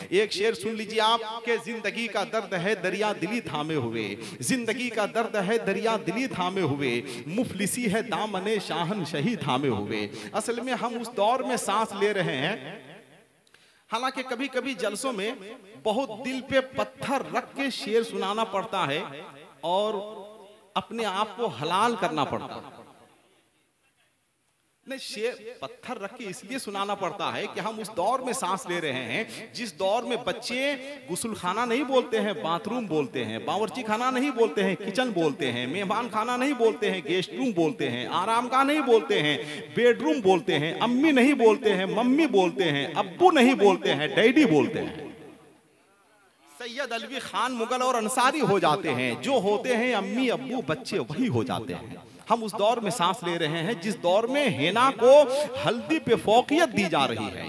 एक शेर सुन लीजिए आप कि जिंदगी का दर्द है दरिया दिली थामे हुए, जिंदगी का दर्द है दरिया दिली थामे हुए, मुफलिसी है दामने शाहनशाही थामे हुए। असल में हम उस दौर में सांस ले रहे हैं, हालांकि कभी कभी जलसों में बहुत दिल पे पत्थर रख के शेर सुनाना पड़ता है और अपने आप को हलाल करना पड़ता है। नहीं, शेर पत्थर रख के इसलिए सुनाना पड़ता है कि हम उस दौर में सांस ले रहे हैं जिस दौर में बच्चे गुस्ल खाना नहीं बोलते हैं, बाथरूम बोलते हैं, बावर्ची खाना नहीं बोलते हैं, किचन बोलते हैं, मेहमान खाना नहीं बोलते हैं, गेस्ट रूम बोलते हैं, आराम गाह नहीं बोलते हैं, बेडरूम बोलते हैं, अम्मी नहीं बोलते हैं, मम्मी बोलते हैं, अब्बू नहीं बोलते हैं, डैडी बोलते हैं। सैयद अलवी खान मुगल और अंसारी हो जाते हैं, जो होते हैं अम्मी अब्बू बच्चे वही हो जाते हैं। हम उस दौर में सांस ले रहे हैं जिस दौर में हेना को हल्दी पे फौकियत दी जा रही है।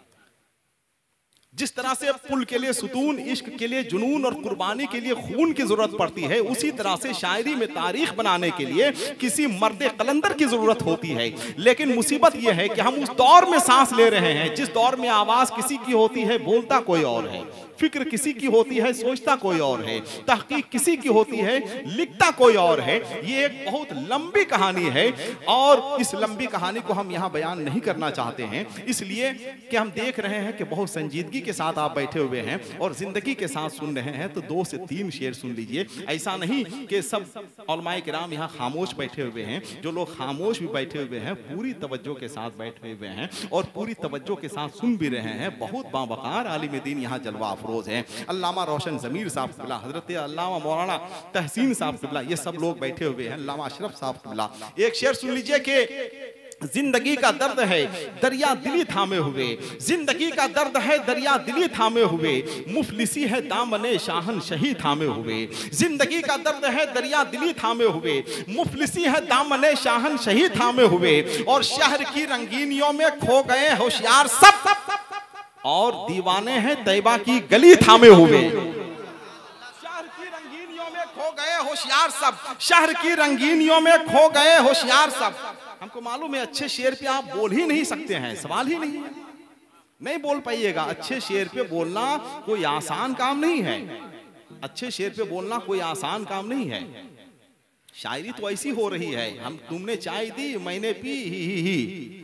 जिस तरह से पुल के लिए सुतून, इश्क के लिए जुनून और कुर्बानी के लिए खून की जरूरत पड़ती है, उसी तरह से शायरी में तारीख बनाने के लिए किसी मर्द कलंदर की जरूरत होती है। लेकिन मुसीबत यह है कि हम उस दौर में सांस ले रहे हैं जिस दौर में आवाज किसी की होती है, बोलता कोई और है, फिक्र किसी की होती है, सोचता कोई और है, तहकीक किसी की होती है, लिखता कोई और है। ये एक बहुत लंबी कहानी है और इस लंबी कहानी को हम यहाँ बयान नहीं करना चाहते हैं, इसलिए कि हम देख रहे हैं कि बहुत संजीदगी के साथ आप बैठे हुए हैं और जिंदगी के साथ सुन रहे हैं, तो 2 से 3 शेर सुन लीजिए। ऐसा नहीं कि सब उलमाए किराम यहाँ खामोश बैठे हुए हैं, जो लोग खामोश भी बैठे हुए हैं पूरी तवज्जो के साथ बैठे हुए हैं और पूरी तवज्जो के साथ सुन भी रहे हैं। बहुत बावकार आलिम दीन यहाँ जलवा अफरोज हैं। अल्लामा रोशन ज़मीर साहब क़िबला, हजरत अल्लामा मौलाना तहसीन साहब क़िबला, ये सब लोग बैठे हुए हैं, अल्लामा अशरफ साहब क़िबला। एक शेर सुन लीजिए कि जिंदगी का दर्द है दरिया दिली थामे हुए, जिंदगी का दर्द है दरिया दिली थामे हुए, मुफलिसी है दामने शाहनशाही थामे हुए। जिंदगी का दर्द है दरिया दिली थामे हुए, मुफलिसी है दामने शाहनशाही थामे हुए, और शहर की रंगीनियों में खो गए होशियार सब, और दीवाने हैं तैयबा की गली थामे हुए। शहर की रंगीनियों में खो गए होशियार सब, शहर की रंगीनियों में खो गए होशियार सब। हमको मालूम है अच्छे शेर पे आप बोल ही नहीं सकते हैं, सवाल ही नहीं है, नहीं बोल पाइएगा। अच्छे शेर पे बोलना कोई आसान काम नहीं है, अच्छे शेर पे बोलना कोई आसान काम नहीं है। शायरी तो ऐसी हो रही है, हम तुमने चाय दी मैंने पी ही।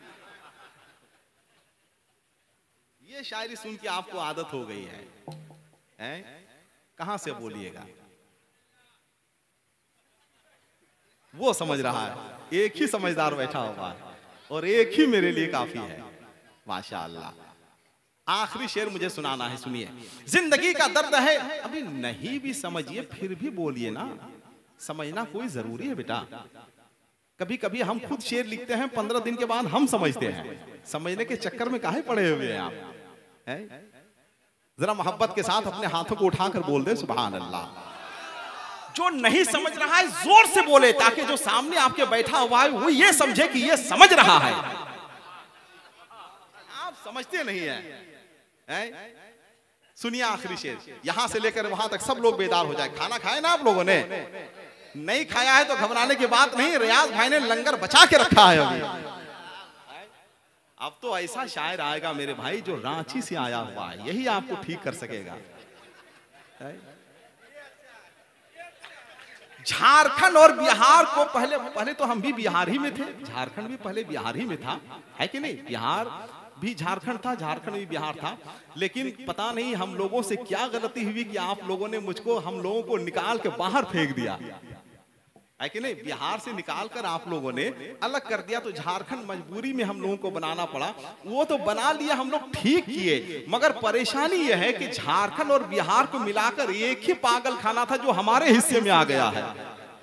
ये शायरी सुन के आपको आदत हो गई है? कहां से बोलिएगा? वो समझ रहा है, एक ही समझदार बैठा हुआ है और एक ही मेरे लिए काफी है, माशाअल्लाह। आखिरी शेर मुझे सुनाना है, सुनिए। जिंदगी का दर्द है, अभी नहीं भी समझिए फिर भी बोलिए ना, समझना कोई जरूरी है बेटा। कभी कभी हम खुद शेर लिखते हैं, 15 दिन के बाद हम समझते हैं, समझने के चक्कर में काहे पड़े हुए हैं आप? जरा मोहब्बत के साथ अपने हाथों को उठाकर बोल दे सुभान अल्लाह। जो नहीं समझ रहा है जोर से बोले, ताकि जो सामने आपके बैठा हुआ है वो ये समझे कि ये समझ रहा है। आप समझते नहीं है? सुनिए आखिरी शेर, यहां से लेकर वहां तक सब लोग बेदार हो जाए। खाना खाए ना आप लोगों ने? नहीं खाया है तो घबराने की बात नहीं, रियाज भाई ने लंगर बचा के रखा है अभी। अब तो ऐसा शायर आएगा मेरे भाई जो रांची से आया हुआ है, यही आपको ठीक कर सकेगा। झारखंड और बिहार को पहले तो हम भी बिहार ही में थे, झारखंड भी पहले बिहार ही में था, है कि नहीं? बिहार भी झारखंड था, झारखंड भी बिहार था, लेकिन पता नहीं हम लोगों से क्या गलती हुई कि आप लोगों ने हम लोगों को निकाल के बाहर फेंक दिया, है कि नहीं? बिहार से निकाल कर आप लोगों ने अलग कर दिया, तो झारखंड मजबूरी में हम लोगों को बनाना पड़ा। वो तो बना लिया, हम लोग ठीक किए, मगर परेशानी यह है कि झारखंड और बिहार को मिलाकर एक ही पागल खाना था जो हमारे हिस्से में आ गया है।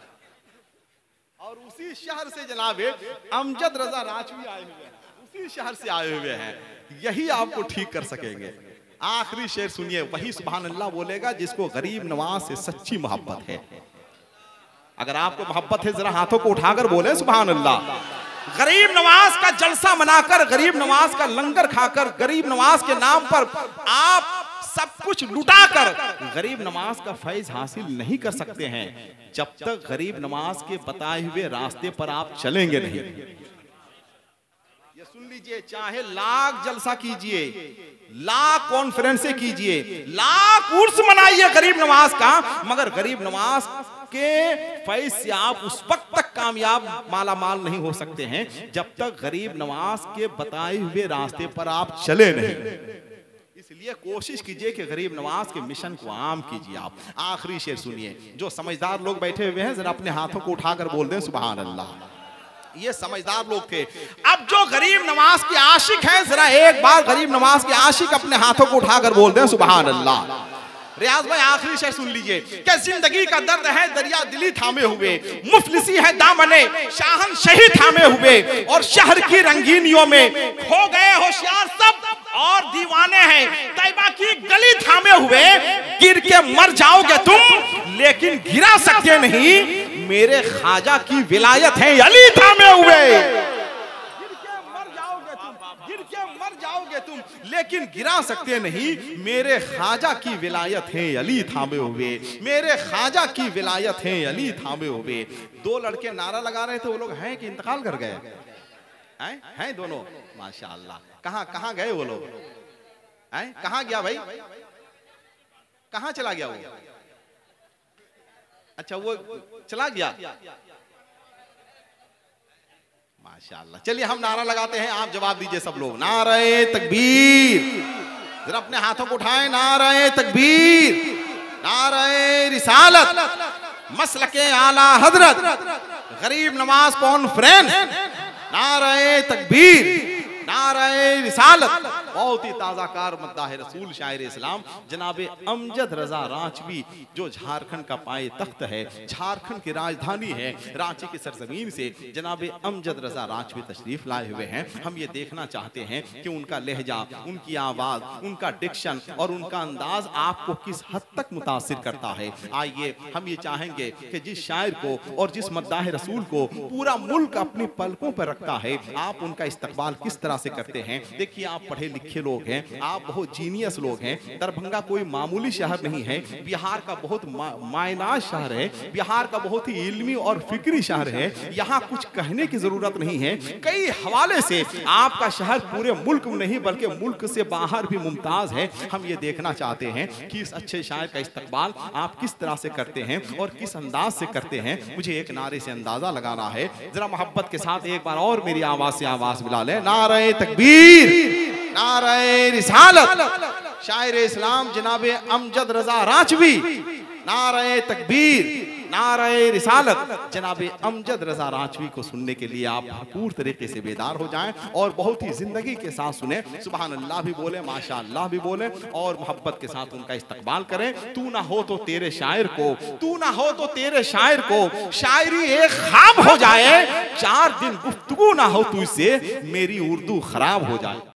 और उसी शहर से जनाब अमजद रजा राजवी आए हुए हैं, उसी शहर से आए हुए हैं, यही आपको ठीक कर सकेंगे। आखिरी शेर सुनिए, वही सुभान अल्लाह बोलेगा जिसको गरीब नवाज से सच्ची मोहब्बत है। अगर आपको मोहब्बत है जरा हाथों को उठाकर बोले सुभान अल्लाह। गरीब नवाज का जलसा मनाकर, गरीब नवाज का लंगर खाकर, गरीब नवाज के नाम पर आप सब कुछ लुटाकर गरीब नवाज का फैज हासिल नहीं कर सकते हैं जब तक गरीब नवाज के बताए हुए रास्ते पर आप चलेंगे नहीं। ये सुन लीजिए, चाहे लाख जलसा कीजिए, लाख कॉन्फ्रेंसें कीजिए, लाख उर्स मनाइए गरीब नवाज का, मगर गरीब नवाज के फैज से आप उस वक्त तक कामयाब माला माल नहीं हो सकते हैं जब तक गरीब नवाज के बताए हुए रास्ते पर आप चले नहीं। इसलिए कोशिश कीजिए कि गरीब नवाज के मिशन को आम कीजिए। आप आखिरी शेर सुनिए, जो समझदार लोग बैठे हुए हैं जरा अपने हाथों को उठाकर बोल दें सुभान अल्लाह। ये समझदार लोग थे। अब जो गरीब नवाज के आशिक हैं, जरा एक बार गरीब नवाज के आशिक अपने हाथों को उठाकर बोल दें सुभान अल्लाह। रियाज भाई आखिरी शेर सुन लीजिए कि जिंदगी का दर्द है दरिया दिली थामे हुए, मुफलिसी है दामने शाहन शही थामे हुए, और शहर की रंगीनियों में खो गए होशियार सब और दीवाने हैं तैयबा की गली थामे हुए। गिर के मर जाओगे तुम लेकिन गिरा सकते नहीं, मेरे ख्वाजा की विलायत है अली थामे हुए। गिर के मर जाओगे तुम लेकिन गिरा सकते नहीं, मेरे ख्वाजा की विलायत है अली थामे हुए, मेरे ख्वाजा की विलायत है अली थामे हुए। दो लड़के नारा लगा रहे थे, वो लोग हैं कि इंतकाल कर गए? हैं दोनों, माशाअल्लाह। कहां कहां गए वो लोग? हैं कहां गया भाई? कहां चला गया वो? अच्छा वो चला गया, माशाअल्लाह। चलिए हम नारा लगाते हैं, आप जवाब दीजिए सब लोग। नारे तकबीर, जरा अपने हाथों को उठाएं। नारे तकबीर, नारे रिसालत, मसलके आला हजरत, गरीब नवाज कॉन्फ्रेंस, नारे तकबीर, नारे रिसालत। बहुत ही ताज़ा कार मद्दाह रसूल शायर इस्लाम जनाब अमजद रजा रांचवी, जो झारखंड का पाए तख्त है, झारखंड की राजधानी है, रांची की सरजमीन से जनाब अमजद रजा रांचवी तशरीफ लाए हुए हैं। हम ये देखना चाहते हैं कि उनका लहजा, उनकी आवाज़, उनका डिक्शन और उनका अंदाज आपको किस हद तक मुतासिर करता है। आइए हम ये चाहेंगे कि जिस शायर को और जिस मद्दाह रसूल को पूरा मुल्क अपनी पलकों पर रखता है, आप उनका इस्तकबाल किस तरह से करते हैं। देखिए आप पढ़े लिखे लोग हैं, आप बहुत जीनियस लोग हैं। दरभंगा कोई मामूली शहर नहीं है, बिहार का बहुत मायनाज शहर है, बिहार का बहुत ही इल्मी और फिक्री शहर है। यहाँ कुछ कहने की जरूरत नहीं है, कई हवाले से आपका शहर पूरे मुल्क में नहीं बल्कि मुल्क से बाहर भी मुमताज है। हम ये देखना चाहते हैं कि इस अच्छे शायर का इस्तकबाल आप किस तरह से करते हैं और किस अंदाज से करते हैं। मुझे एक नारे से अंदाजा लगाना है, जरा मोहब्बत के साथ एक बार और मेरी आवाज से आवाज मिला ले। नारे तकबीर, नारे रिसालत, शायर इस्लाम जनाबे अमजद रजा रांचवी, नारे तकबीर, नारे रिसालत, जनाबे अमजद रजा रांचवी को सुनने के लिए आप भरपूर तरीके से बेदार हो जाएं और बहुत ही जिंदगी के साथ सुने। सुभान अल्लाह भी बोले, माशाअल्लाह भी बोले और मोहब्बत के साथ उनका इस्तकबाल करें। तू ना हो तो तेरे शायर को, तू ना हो तो तेरे शायर को शायरी एक ख्वाब हो जाए, 4 दिन गुफ्तगू ना हो तुझसे मेरी उर्दू खराब हो जाए।